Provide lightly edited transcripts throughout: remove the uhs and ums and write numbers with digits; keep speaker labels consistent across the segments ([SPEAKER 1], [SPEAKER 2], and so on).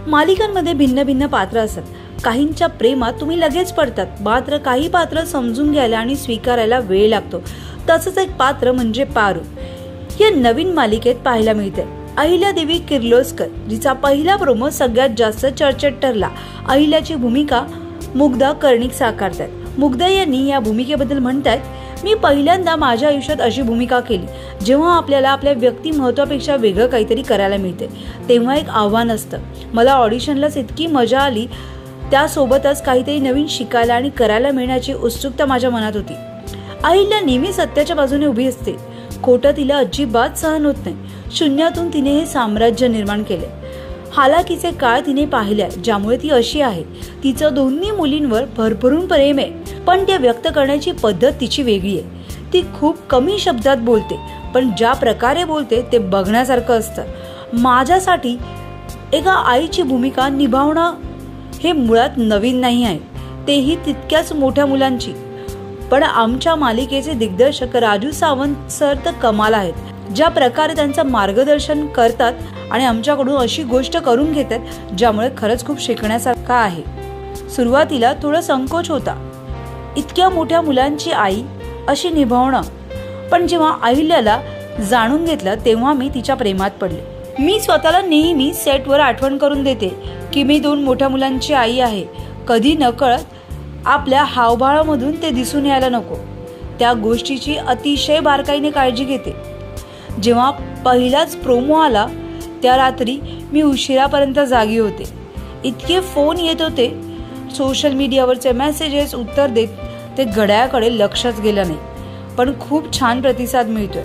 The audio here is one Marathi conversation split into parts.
[SPEAKER 1] मालिकांमध्ये भिन्न भिन्न पात्र असतात. काहींच्या प्रेमात तुम्ही लगेच पडतात, मात्र काही पात्र समजून घ्यायला आणि स्वीकारायला वेळ लागतो. तसंच एक पात्र म्हणजे पारू या नवीन मालिकेत पाहायला मिळते. अहिल्यादेवी किर्लोस्कर जिचा पहिला प्रोमो सगळ्यात जास्त चर्चेत ठरला. अहिल्याची भूमिका मुग्धा कर्णिक साकारतात. मुग्धा यांनी या भूमिकेबद्दल म्हणतात, मी पहिल्यांदा माझ्या आयुष्यात अशी भूमिका केली जेव्हा आपल्याला आपल्या व्यक्तिमत्वापेक्षा वेगळं काहीतरी करायला मिळते, तेव्हा एक आव्हान असतं. मला ऑडिशनलाच इतकी मजा आली, त्यासोबतच काहीतरी नवीन शिकायला आणि करायला मिळण्याची उत्सुकता माझ्या मनात होती. अहिल्या नेहमी सत्याच्या बाजूने उभी असते. खोटं तिला अजिबात सहन होत नाही. शून्यातून तिने हे साम्राज्य निर्माण केले. हालाकीचे काळ तिने पाहिल्या, ज्यामुळे ती अशी आहे. तिचं दोन्ही मुलींवर भरभरून प्रेम आहे, पण ते व्यक्त करण्याची पद्धत तिची वेगळी आहे. ती खूप कमी शब्दात बोलते, पण ज्या प्रकारे बोलते ते बघण्यासारखं असतं. माझ्यासाठी एका आईची भूमिका निभावणं हे मुळात नवीन नाही आहे, तेही तितक्याच मोठ्या मुलांची. पण आमच्या मालिकेचे दिग्दर्शक राजू सावंत सर तर कमाल आहेत. ज्या प्रकारे त्यांचं मार्गदर्शन करतात आणि आमच्याकडून अशी गोष्ट करून घेतात, ज्यामुळे खरंच खूप शिकण्यासारखं आहे. सुरुवातीला थोडा संकोच होता, इतक्या मोठ्या मुलांची आई अशी निभावणं, पण जेव्हा अहिल्याला जाणून घेतलं तेव्हा मी तिच्या प्रेमात पडले. मी स्वतःला नेहमी सेटवर आठवण करून देते की मी 2 मोठ्या मुलांची आई आहे. कधी नकळत आपल्या हावभावामधून ते दिसून यायला नको, त्या गोष्टीची अतिशय बारकाईने काळजी घेते. जेव्हा पहिलाच प्रोमो आला त्या रात्री मी उशिरापर्यंत जागी होते. इतके फोन येत होते, सोशल मीडियावरचे मेसेजेस उत्तर देत ते घड्याळाकडे लक्षच गेलं नाही. पण खूप छान प्रतिसाद मिळतोय,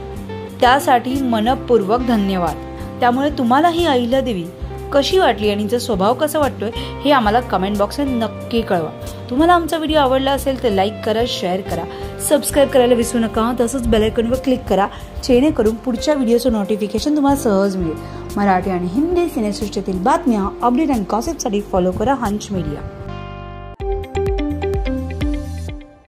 [SPEAKER 1] त्यासाठी मनपूर्वक धन्यवाद. त्यामुळे तुम्हाला ही अहिल्यादेवी कशी वाटली आणि तिचा स्वभाव कसा वाटतोय हे आम्हाला कमेंट बॉक्समध्ये नक्की कळवा. तुम्हाला आमचा व्हिडिओ आवडला असेल तर लाईक करा, शेअर करा, सबस्क्राईब करायला विसरू नका. तसंच बेल आयकॉनवर क्लिक करा, जेणेकरून पुढच्या व्हिडिओचं नोटिफिकेशन तुम्हाला सहज मिळेल. मराठी आणि हिंदी सिनेसृष्टीतील बातम्या, अपडेट आणि गॉसिपसाठी फॉलो करा हंच मीडिया.